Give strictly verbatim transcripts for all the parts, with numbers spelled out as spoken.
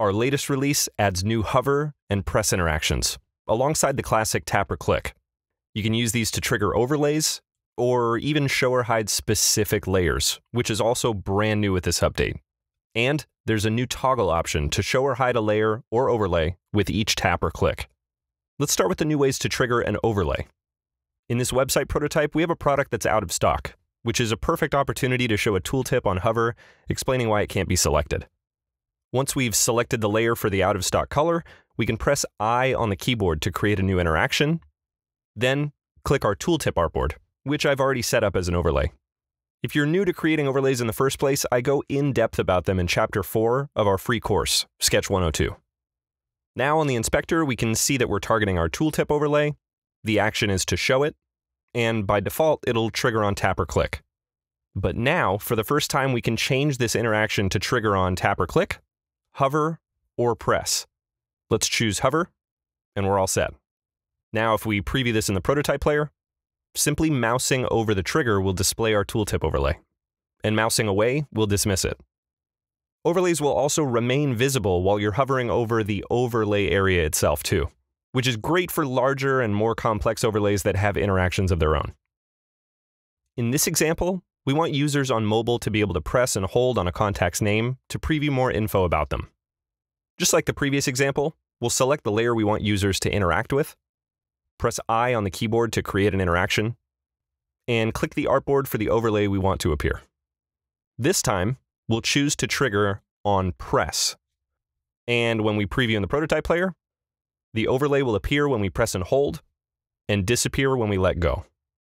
Our latest release adds new hover and press interactions, alongside the classic tap or click. You can use these to trigger overlays, or even show or hide specific layers, which is also brand new with this update. And there's a new toggle option to show or hide a layer or overlay with each tap or click. Let's start with the new ways to trigger an overlay. In this website prototype, we have a product that's out of stock, which is a perfect opportunity to show a tooltip on hover, explaining why it can't be selected. Once we've selected the layer for the out-of-stock color, we can press I on the keyboard to create a new interaction, then click our tooltip artboard, which I've already set up as an overlay. If you're new to creating overlays in the first place, I go in-depth about them in Chapter four of our free course, Sketch one oh two. Now on the inspector, we can see that we're targeting our tooltip overlay, the action is to show it, and by default, it'll trigger on tap or click. But now, for the first time, we can change this interaction to trigger on tap or click, hover, or press. Let's choose hover, and we're all set. Now, if we preview this in the prototype player, simply mousing over the trigger will display our tooltip overlay, and mousing away will dismiss it. Overlays will also remain visible while you're hovering over the overlay area itself too, which is great for larger and more complex overlays that have interactions of their own. In this example, we want users on mobile to be able to press and hold on a contact's name to preview more info about them. Just like the previous example, we'll select the layer we want users to interact with, press I on the keyboard to create an interaction, and click the artboard for the overlay we want to appear. This time, we'll choose to trigger on press. And when we preview in the prototype player, the overlay will appear when we press and hold, and disappear when we let go.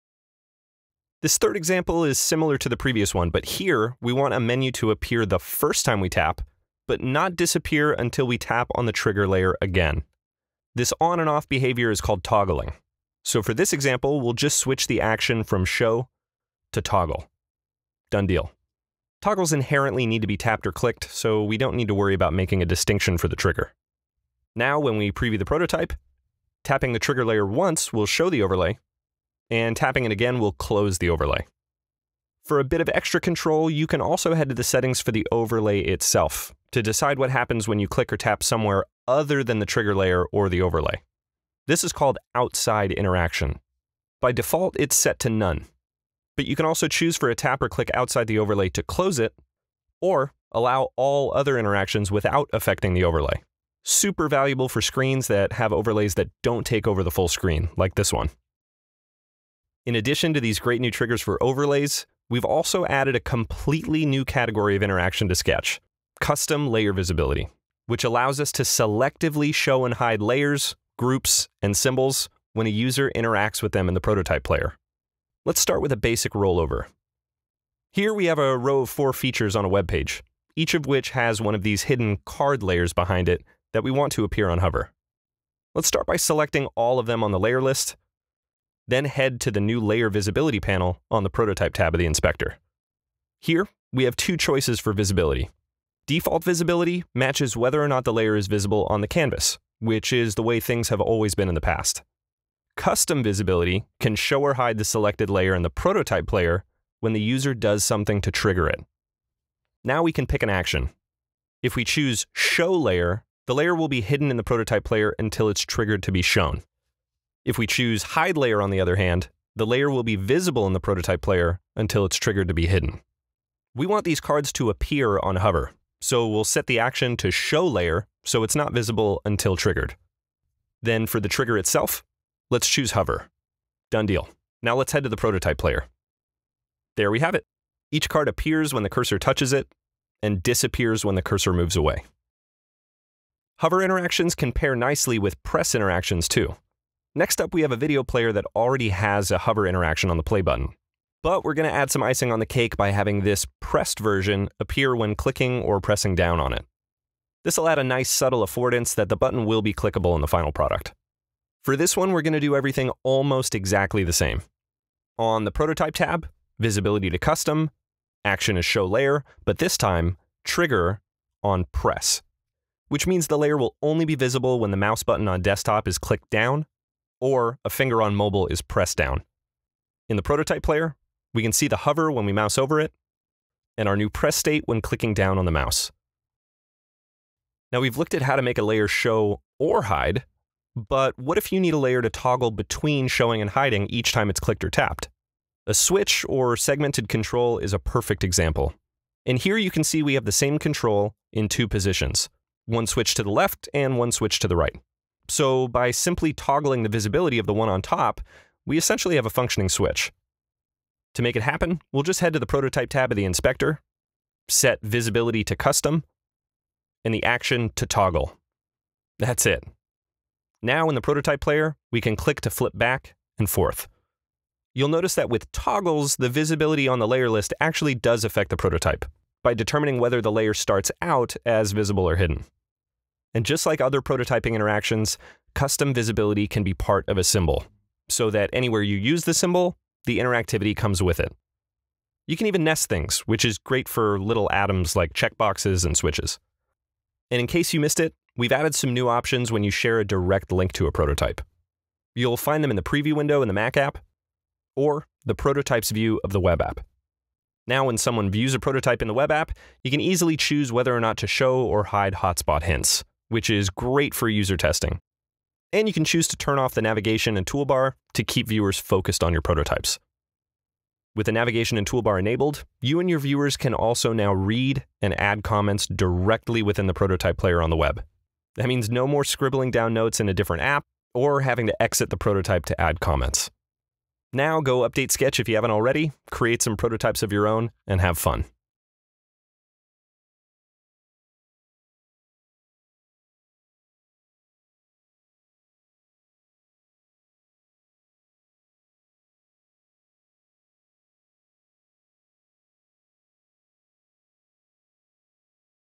This third example is similar to the previous one, but here we want a menu to appear the first time we tap, but not disappear until we tap on the trigger layer again. This on and off behavior is called toggling. So for this example, we'll just switch the action from show to toggle. Done deal. Toggles inherently need to be tapped or clicked, so we don't need to worry about making a distinction for the trigger. Now, when we preview the prototype, tapping the trigger layer once will show the overlay, and tapping it again will close the overlay. For a bit of extra control, you can also head to the settings for the overlay itself to decide what happens when you click or tap somewhere other than the trigger layer or the overlay. This is called outside interaction. By default, it's set to none, but you can also choose for a tap or click outside the overlay to close it, or allow all other interactions without affecting the overlay. Super valuable for screens that have overlays that don't take over the full screen, like this one. In addition to these great new triggers for overlays, we've also added a completely new category of interaction to Sketch, custom layer visibility, which allows us to selectively show and hide layers, groups, and symbols when a user interacts with them in the prototype player. Let's start with a basic rollover. Here we have a row of four features on a web page, each of which has one of these hidden card layers behind it that we want to appear on hover. Let's start by selecting all of them on the layer list, then head to the new layer visibility panel on the prototype tab of the inspector. Here, we have two choices for visibility. Default visibility matches whether or not the layer is visible on the canvas, which is the way things have always been in the past. Custom visibility can show or hide the selected layer in the prototype player when the user does something to trigger it. Now we can pick an action. If we choose Show Layer, the layer will be hidden in the prototype player until it's triggered to be shown. If we choose Hide Layer, on the other hand, the layer will be visible in the prototype player until it's triggered to be hidden. We want these cards to appear on hover, so we'll set the action to Show Layer so it's not visible until triggered. Then for the trigger itself, let's choose hover. Done deal. Now let's head to the prototype player. There we have it. Each card appears when the cursor touches it and disappears when the cursor moves away. Hover interactions can pair nicely with press interactions too. Next up, we have a video player that already has a hover interaction on the play button. But we're going to add some icing on the cake by having this pressed version appear when clicking or pressing down on it. This will add a nice subtle affordance that the button will be clickable in the final product. For this one, we're going to do everything almost exactly the same. On the prototype tab, visibility to custom, action is show layer, but this time, trigger on press, which means the layer will only be visible when the mouse button on desktop is clicked down or a finger on mobile is pressed down. In the prototype player, we can see the hover when we mouse over it, and our new press state when clicking down on the mouse. Now we've looked at how to make a layer show or hide, but what if you need a layer to toggle between showing and hiding each time it's clicked or tapped? A switch or segmented control is a perfect example. And here you can see we have the same control in two positions, one switch to the left and one switch to the right. So by simply toggling the visibility of the one on top, we essentially have a functioning switch. To make it happen, we'll just head to the Prototype tab of the inspector, set visibility to custom, and the action to toggle. That's it. Now in the Prototype player, we can click to flip back and forth. You'll notice that with toggles, the visibility on the layer list actually does affect the prototype by determining whether the layer starts out as visible or hidden. And just like other prototyping interactions, custom visibility can be part of a symbol, so that anywhere you use the symbol, the interactivity comes with it. You can even nest things, which is great for little atoms like checkboxes and switches. And in case you missed it, we've added some new options when you share a direct link to a prototype. You'll find them in the preview window in the Mac app, or the prototypes view of the web app. Now when someone views a prototype in the web app, you can easily choose whether or not to show or hide hotspot hints, which is great for user testing. And you can choose to turn off the navigation and toolbar to keep viewers focused on your prototypes. With the navigation and toolbar enabled, you and your viewers can also now read and add comments directly within the prototype player on the web. That means no more scribbling down notes in a different app or having to exit the prototype to add comments. Now go update Sketch if you haven't already, create some prototypes of your own, and have fun.